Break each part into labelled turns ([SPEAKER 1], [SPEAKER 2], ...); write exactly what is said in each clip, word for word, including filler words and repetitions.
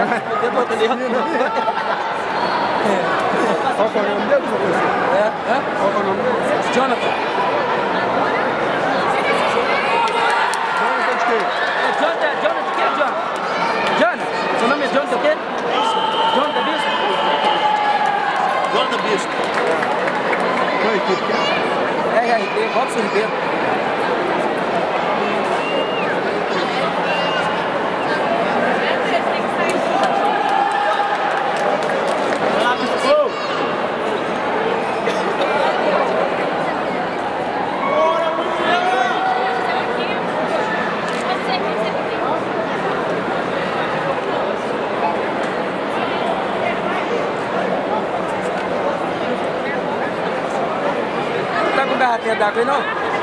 [SPEAKER 1] Poder do outro ali.
[SPEAKER 2] Qual que é o nome dele, professor?
[SPEAKER 1] É? É?
[SPEAKER 2] Qual que é o nome dele?
[SPEAKER 1] Jonathan.
[SPEAKER 2] Jonathan de quê?
[SPEAKER 1] É Jonathan, Jonathan de quê, Jonathan? Jonathan? Seu nome é Jonathan o quê? Jonathan Bispo? Jonathan Bispo.
[SPEAKER 2] Qual é a equipe que é?
[SPEAKER 1] R R T, Robson Ribeiro. Garrafinha d'água aí não?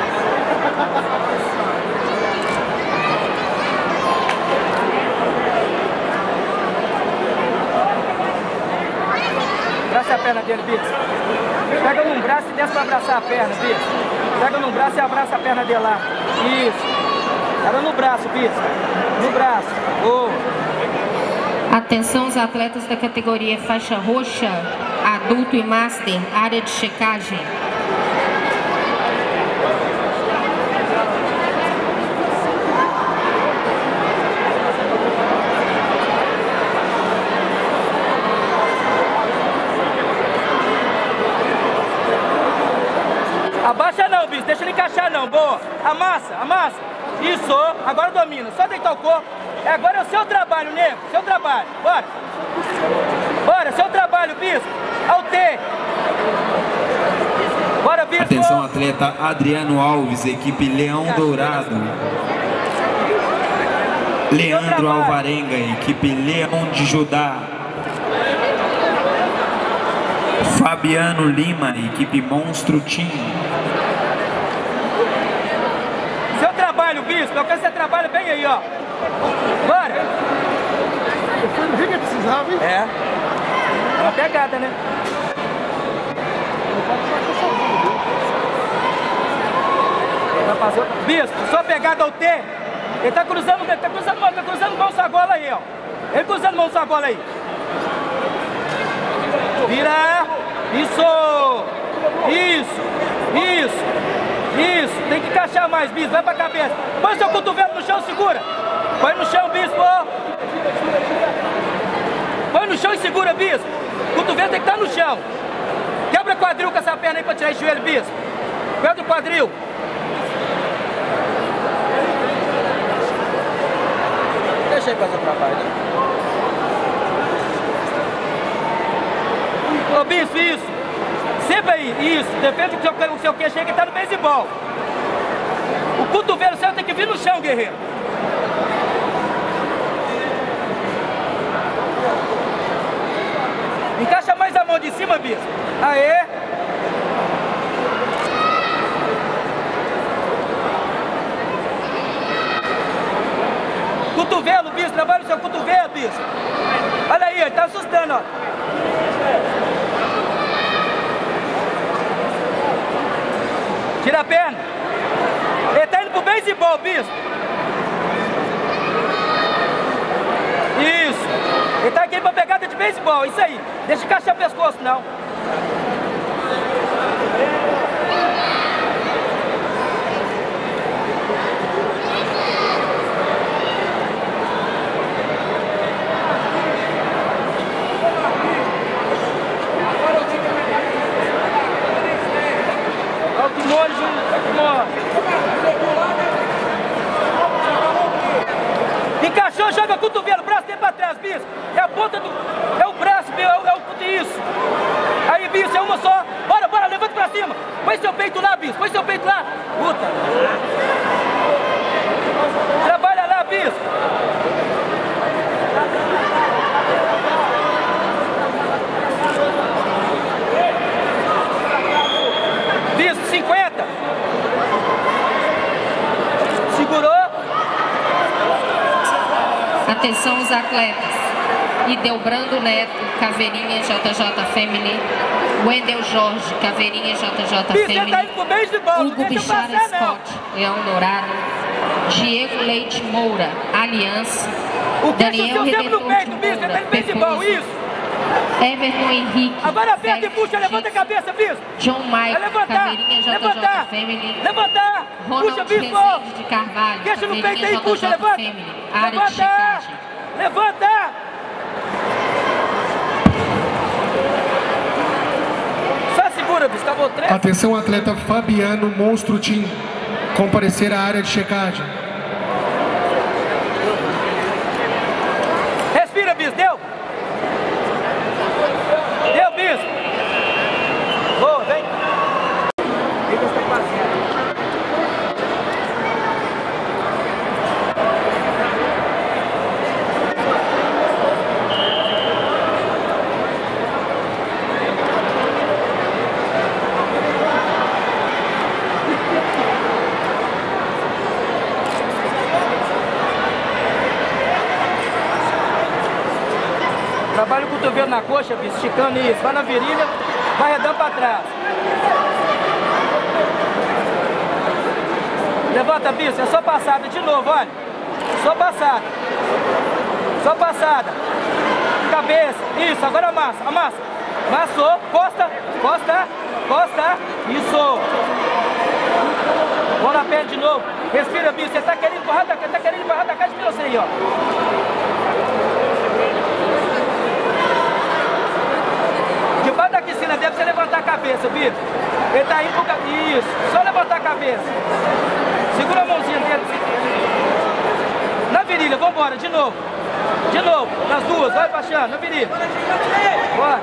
[SPEAKER 1] Abraça a perna dele, Bix. Pega num braço e desce pra abraçar a perna, Bix. Pega num braço e abraça a perna dele lá. Isso. Era no braço, Bix. No braço. Oh.
[SPEAKER 3] Atenção os atletas da categoria faixa roxa, adulto e master, área de checagem.
[SPEAKER 1] Abaixa não, bicho, deixa ele encaixar não, boa. Amassa, amassa. Isso, agora domina, só deitar o corpo. Agora é o seu trabalho, nego, seu trabalho. Bora. Bora, seu trabalho, bispo. Ao T. Bora, bispo.
[SPEAKER 4] Atenção, atleta Adriano Alves, equipe Leão Dourado. Leandro Alvarenga, equipe Leão de Judá. Fabiano Lima, equipe Monstro Team.
[SPEAKER 1] Seu trabalho, bispo, eu quero que você trabalhe bem aí, ó. Bora!
[SPEAKER 2] Eu fui no Rio que precisava, hein?
[SPEAKER 1] É. É uma pegada, né? Vai fazer outra. Bispo, sua pegada ao T. Ele tá cruzando, ele tá cruzando mão, tá cruzando mão sagola aí, ó. Ele cruzando mão sagola aí. Vira! Isso! Isso! Isso! Isso! Tem que encaixar mais, bispo. Vai pra cabeça. Põe seu cotovelo no chão, segura. Põe no chão, bispo. Põe no chão e segura, bispo. O cotovelo tem que estar no chão. Quebra quadril com essa perna aí pra tirar esse joelho, bispo. Quebra o quadril. Deixa aí fazer o trabalho, né? Ô, bispo, isso. Sempre aí, isso. Depende do seu, o seu queixo aí que tá no beisebol. O cotovelo seu tem que vir no chão, guerreiro. Encaixa mais a mão de cima, bispo. Aê. Cotovelo, bispo. Trabalha o seu cotovelo, bispo. Olha aí, ele tá assustando, ó. Tira a perna. Ele tá indo pro beisebol, bispo. Isso. Ele tá aqui pra pegada de beisebol, isso aí. Deixa encaixar o pescoço, não. Olha o kimono, Júnior. Olha o kimono. Encaixou, joga o cotovelo, braço dentro pra trás, bispo. É a ponta do... É o braço, é o... É o isso. Aí, bispo, é uma só. Bora, bora, levanta pra cima. Põe seu peito lá, bispo. Põe seu peito lá. Puta. Trabalha lá, bispo. Bispo, cinquenta. Segurou.
[SPEAKER 3] Atenção os atletas. Idelbrando Neto, Caveirinha J J Family. Wendel Jorge, Caveirinha J J Family.
[SPEAKER 1] Tá indo pro beisebol,
[SPEAKER 3] Hugo Bichara Scott, Leão Dourado. Diego Leite Moura, Aliança.
[SPEAKER 1] O queixo
[SPEAKER 3] Daniel
[SPEAKER 1] seu sempre no
[SPEAKER 3] Redentor
[SPEAKER 1] peito,
[SPEAKER 3] de
[SPEAKER 1] bispo. Você
[SPEAKER 3] Moura,
[SPEAKER 1] tá no principal,
[SPEAKER 3] depois
[SPEAKER 1] isso.
[SPEAKER 3] Everton Henrique.
[SPEAKER 1] Agora aperta e
[SPEAKER 3] Félix
[SPEAKER 1] puxa, levanta a
[SPEAKER 3] Chico,
[SPEAKER 1] cabeça, bispo.
[SPEAKER 3] John
[SPEAKER 1] Vai
[SPEAKER 3] Mike,
[SPEAKER 1] levantar,
[SPEAKER 3] Caveirinha J J
[SPEAKER 1] levantar,
[SPEAKER 3] Family.
[SPEAKER 1] levantar. Puxa,
[SPEAKER 3] Ronald
[SPEAKER 1] bispo.
[SPEAKER 3] Rezende de Carvalho,
[SPEAKER 1] Deixa no peito
[SPEAKER 3] Caveirinha
[SPEAKER 1] aí, puxa,
[SPEAKER 3] J J
[SPEAKER 1] levanta.
[SPEAKER 3] Family. Área de
[SPEAKER 1] Levanta,
[SPEAKER 3] checagem.
[SPEAKER 1] levanta. Só segura, bispo, acabou o treino.
[SPEAKER 2] Atenção, atleta Fabiano Monstro Team. Comparecer à área de checagem.
[SPEAKER 1] Respira, bispo, deu? Deu, bispo? Boa, vem. Vem que você tá passando. Trabalha o cotovelo na coxa, bispo, esticando isso. Vai na virilha, vai arredando pra trás. Levanta, bispo, é só passada de novo, olha. Só passada. Só passada. Cabeça, isso, agora amassa, amassa. Amassou, costa, costa, costa. Isso. Bola na perna de novo. Respira, bispo, você tá querendo empurrar da, tá querendo empurrar da caixa de você aí, ó. Debaixo da piscina deve você levantar a cabeça, bispo. Ele tá indo pro ca... Isso, só levantar a cabeça. Segura a mãozinha dele. Na virilha, vambora, de novo. De novo, nas duas, vai baixando, na virilha. Bora.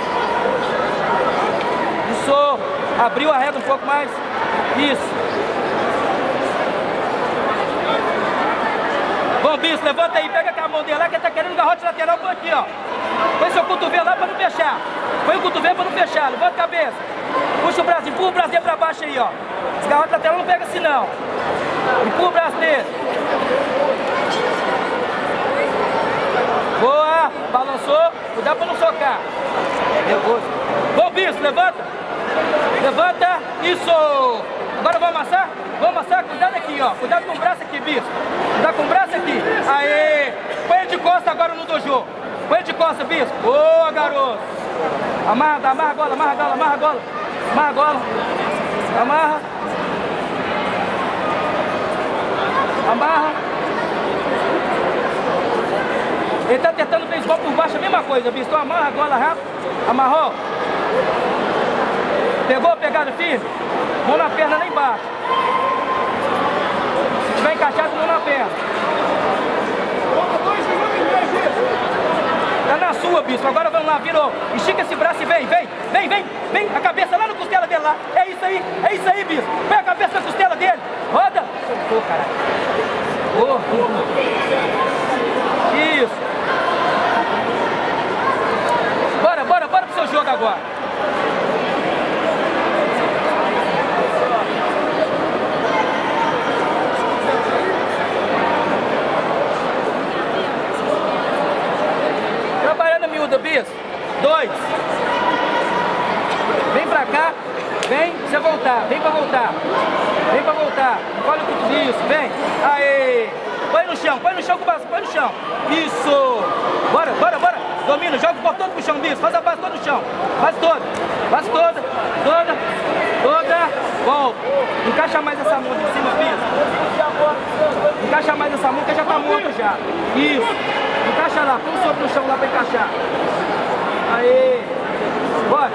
[SPEAKER 1] Isso. Abriu a reta um pouco mais. Isso. Bom, bispo, levanta aí, pega com a mão dele lá que ele tá querendo garrote lateral por aqui, ó. Põe seu cotovelo lá pra não fechar. Põe o cotovelo pra não fechar. Levanta a cabeça. Puxa o braço, empurra o braço dele pra baixo aí, ó. Esse garrote lateral não pega assim, não. Empurra o braço dele. Boa. Balançou. Cuidado pra não socar. Nervoso. Bom, bispo, levanta. Levanta. Isso. Agora vamos amassar? Vamos amassar? Cuidado aqui, ó. Cuidado com o braço aqui, bispo. Cuidado com o braço aqui. Aê. Põe ele de costa agora no dojo. Põe de costa, bispo. Boa, garoto. Amarra, amarra a gola, amarra a gola, amarra a gola. Amarra a gola. Amarra. Amarra. Ele tá tentando beisebol por baixo, a mesma coisa, bispo. Então amarra a gola rápido. Amarrou. Pegou a pegada firme? Mão na perna lá embaixo. Se tiver encaixado, mão na perna. Tá na sua, bispo. Agora vamos lá, virou. Estica esse braço e vem, vem, vem, vem, vem. A cabeça lá na costela dele lá. É isso aí, é isso aí, bispo. Põe a cabeça na costela dele. Roda. Ô, caralho. Ô, isso. Bora, bora, bora pro seu jogo agora. Bispo, dois. Vem pra cá, vem, você voltar, vem pra voltar. Vem pra voltar. Olha o que isso, vem. Aê. Põe no chão, põe no chão com o braço, põe no chão. Isso. Bora, bora, bora. Domina, joga o corpo todo pro chão, bispo. Faz a base toda no chão. Base toda. Base toda, toda, toda. Volta. Encaixa mais essa mão de cima, bispo. Encaixa mais essa mão que já tá morta já. Isso. Encaixa lá, põe o sopro no chão lá pra encaixar. Aê! Bora!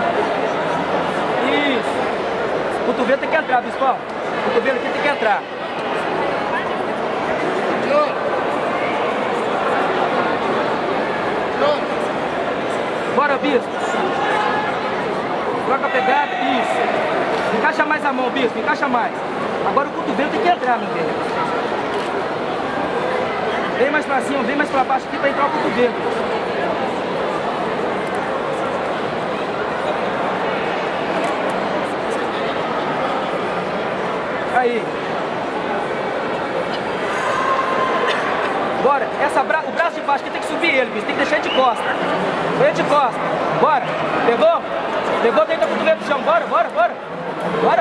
[SPEAKER 1] Isso! O cotovelo tem que entrar, bispão. O cotovelo aqui tem que entrar. Bora, bispo! Troca a pegada, isso! Encaixa mais a mão, bispo, encaixa mais. Agora o cotovelo tem que entrar, meu velho. Vem mais pra cima, vem mais pra baixo aqui pra entrar o cotovelo. Aí. Bora. Essa bra... O braço de baixo aqui tem que subir ele, bicho. Tem que deixar ele de costa. Ele de costa. Bora. Pegou? Pegou, deita o cotovelo no chão. Bora, bora, bora. Bora.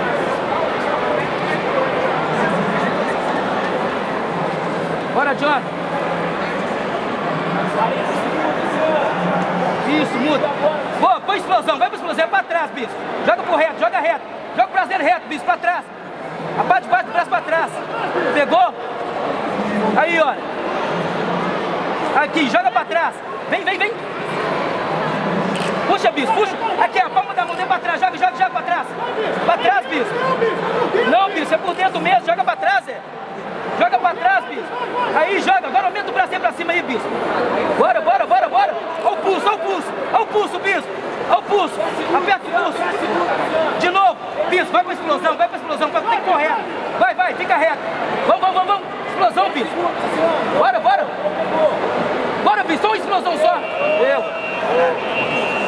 [SPEAKER 1] Bora, John. Isso, muda. Boa, põe explosão, vai pra explosão, é pra trás, bispo. Joga pro reto, joga reto. Joga o braseiro reto, bispo, pra trás. A parte de baixo do braço pra trás. Pegou? Aí, olha. Aqui, joga pra trás. Vem, vem, vem. Puxa, bispo, puxa. Aqui, a palma da mão, vem pra trás. Joga, joga, joga pra trás. Pra trás, bispo. Não, bispo, é por dentro mesmo. Joga pra trás, é. Joga pra trás, bispo. Aí, joga. Agora aumenta o bracinho pra cima aí, bispo. Bora, bora, bora, bora. Olha o pulso, olha o pulso. Olha o pulso, bispo. Olha o pulso. Aperta o pulso. De novo. Bispo, vai pra explosão, vai pra explosão. Tem que correr. Vai, vai, fica reto. Vamos, vamos, vamos, vamos. Explosão, bispo. Bora, bora. Bora, bispo. Só uma explosão só. Eu.